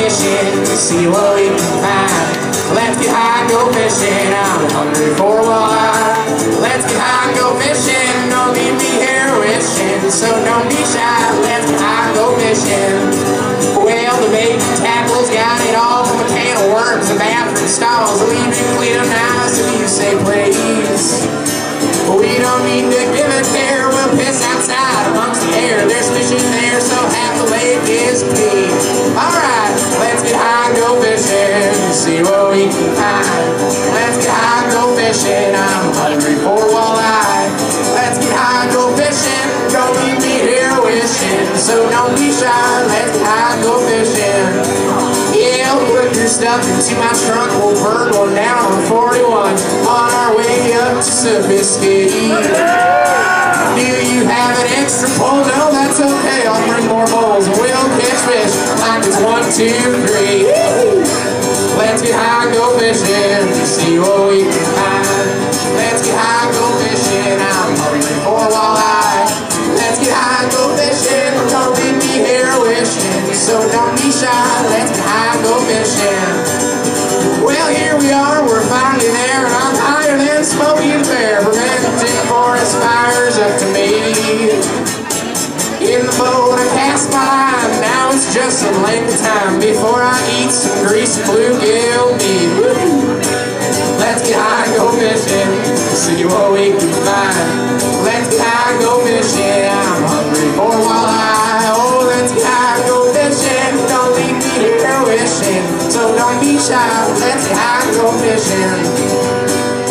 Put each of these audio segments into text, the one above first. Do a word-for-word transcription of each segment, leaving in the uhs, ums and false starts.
fishing to see what we can find. Let's get high and go fishing, I'm hungry for walleye. Let's get high and go fishing, don't leave me here wishing, so don't be shy. Let's get high and go fishing. Well, the bait tackle's got it all from a can of worms and bathroom stalls. Leave you clean up nice if you say please. We don't need to give it care, we'll piss outside amongst the air. There's fish in there, so half the lake is clean. Alright, let's get high and go fishing, see what we can find. Let's get high and go fishing, I'm hungry for walleye. Let's get high and go fishing, don't leave me here wishing, so don't be shy. Let's get high and go fishing. Yeah, put your stuff into my trunk, we'll burn one down on forty-one on our way up to Sophisticated. Do you have an extra pole? No, that's okay, I'll bring more bowls and we'll catch fish like it's one, two, three. Let's get high and go fishing to see what we can find. Let's get high and go fishing, I'm hungry for walleye. Let's get high and go fishing, don't leave me here wishing, so don't be shy. Let's get high and go fishing. Well, here we are, we're finally there, and I'm higher than Smokey the Bear, preventing forest fires up to me. In the boat I cast my line, now it's just a length of time before I eat some greasy bluegill meat. Woo! Let's get high and go fishing, see what we can find. Let's get high and go fishing, I'm hungry for walleye. Oh, let's get high and go fishing, don't leave me here wishing, so don't be shy. Let's get high and go fishing.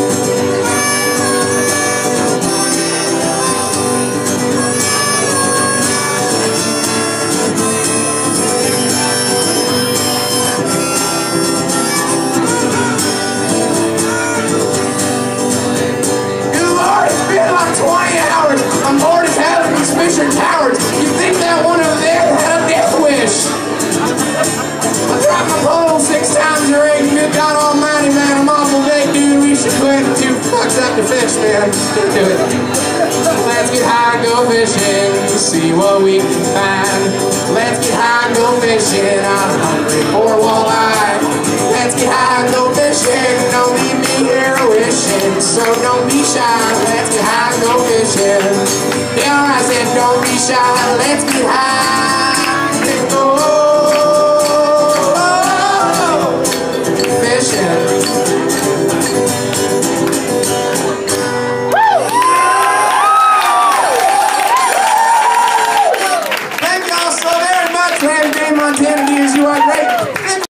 twenty hours, I'm bored as hell of these Fishin towers. You'd think that one over there had a death wish. I dropped my pole six times already. Good God Almighty, man, I'm awful late, dude. We should quit. I'm too fucked up to fish, man. Just gonna do it. Let's get high and go fishing to see what we can find. Let's get high and go fishing, I'm hungry for walleye. Let's get high and go fishing, don't leave me here wishing, so don't be shy. Let's get high and go fishing. Yeah, I said don't be shy. Let's get high and go Thank y'all so very much, Damien Montana Dias. You are great.